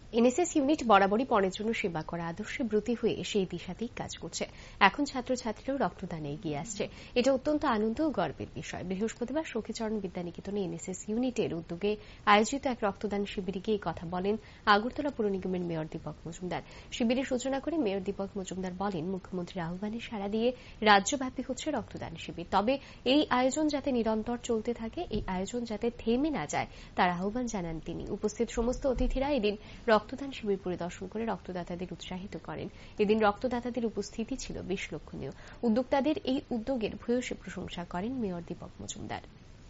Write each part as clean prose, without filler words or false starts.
NSS unit বরাবরই পরের জন্য সেবা করা আদর্শে ব্রতী হয়ে সেই দিশাতেই কাজ করছে। এখন ছাত্রছাত্রীরাও রক্তদানে এগিয়ে আসছে। এটা অত্যন্ত আনন্দ ও গর্বের বিষয়। বৃহস্পতিবার সখীচরণ বিদ্যানিকেতনে এনএসএস ইউনিটের উদ্যোগে আয়োজিত এক রক্তদান শিবিরে গিয়ে কথা বলেন আগরতলা পুর নিগমের মেয়র দীপক মজুমদার। শিবিরের সূচনা করে মেয়র দীপক মজুমদার বলেন, মুখ্যমন্ত্রীর আহ্বানে সাড়া দিয়ে রাজ্যব্যাপী হচ্ছে রক্তদান শিবির। তবে এই আয়োজন যাতে নিরন্তর চলতে থাকে, এই আয়োজন যাতে থেমে না যায়, তার আহ্বান জানান তিনি। উপস্থিত সমস্ত অতিথিরা এদিন রক্তদান শিবির পরিদর্শন করে রক্তদাতাদের উৎসাহিত করেন। এদিন রক্তদাতাদের উপস্থিতি ছিল বেশ লক্ষণীয়। উদ্যোক্তাদের এই উদ্যোগের ভূয়সী প্রশংসা করেন মেয়র দীপক মজুমদার।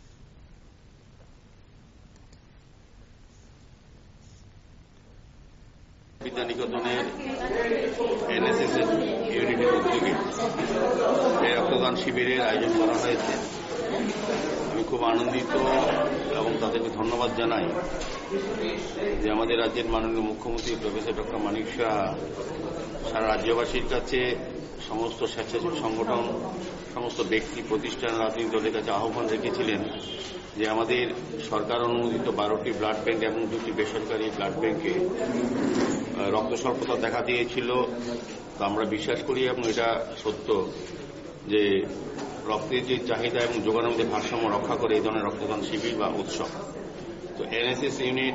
বিদ্যানিকেতনের এনএসএস ইউনিটের উদ্যোগে এই রক্তদান শিবিরের আয়োজন করা হয়েছে। আমি খুব আনন্দিত এবং তাদেরকে ধন্যবাদ জানাই যে আমাদের রাজ্যের মাননীয় মুখ্যমন্ত্রী প্রফেসর ডক্টর মানিক সাহা সারা রাজ্যবাসীর কাছে, সমস্ত স্বেচ্ছাসেবী সংগঠন, সমস্ত ব্যক্তি, প্রতিষ্ঠান, রাজনৈতিক দলের কাছে আহ্বান রেখেছিলেন যে আমাদের সরকার অনুমোদিত 12টি ব্লাড ব্যাংক এবং 2টি বেসরকারি ব্লাড ব্যাংকে রক্ত স্বল্পতা দেখা দিয়েছিল। তো আমরা বিশ্বাস করি এবং এটা সত্য যে রক্তের যে চাহিদা এবং যোগানের মধ্যে ভারসাম্য রক্ষা করে এই ধরনের রক্তদান শিবির বা উৎসব। তো এনএসএস ইউনিট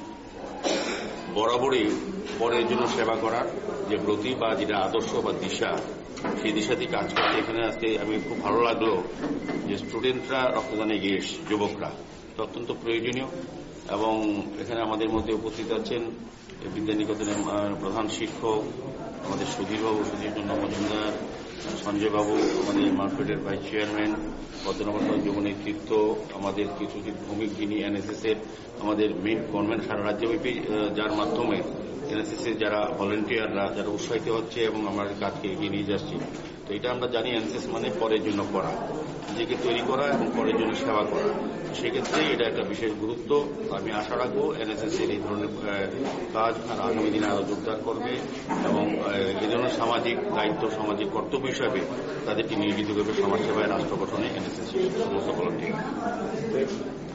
বরাবরই পরের জন্য সেবা করার যে ব্রতী বা যেটা আদর্শ বা দিশা, সেই দিশাতেই কাজ করতে এখানে আজকে আমি খুব ভালো লাগলো যে স্টুডেন্টরা রক্তদানে এগিয়ে এসছে, যুবকরা। এটা অত্যন্ত প্রয়োজনীয় এবং এখানে আমাদের মধ্যে উপস্থিত আছেন বিদ্যানিকেতনের প্রধান শিক্ষক আমাদের সুধীরবাবু, সুধীরচন্দ্র মজুমদার, সঞ্জয় বাবু আমাদের মার্কেটের ভাইস চেয়ারম্যান, পদ্মনগর যুব নেতৃত্ব, আমাদের কিছু ভূমিক যিনি এনএসএস এর আমাদের মেইন গভর্নমেন্ট সারা রাজ্যব্যাপী, যার মাধ্যমে এনএসএস এর যারা ভলেন্টিয়াররা যারা উৎসাহিত হচ্ছে এবং আমাদের কাজকে এগিয়ে নিয়ে যাচ্ছি। তো এটা আমরা জানি এনএসএস মানে পরের জন্য করা, নিজেকে তৈরি করা এবং পরের জন্য সেবা করা। সেক্ষেত্রে এটা একটা বিশেষ গুরুত্ব। আমি আশা রাখবো এনএসএস এর এই ধরনের কাজ আর আগামী দিনে আরো যোগদান করবে এবং এই ধরনের সামাজিক দায়িত্ব, সামাজিক কর্তব্য হিসাবে তাদেরকে নিয়োজিত করবে সমাজসেবায়, রাষ্ট্র গঠনে এনএসএস সমস্ত ভলান্টিয়ার।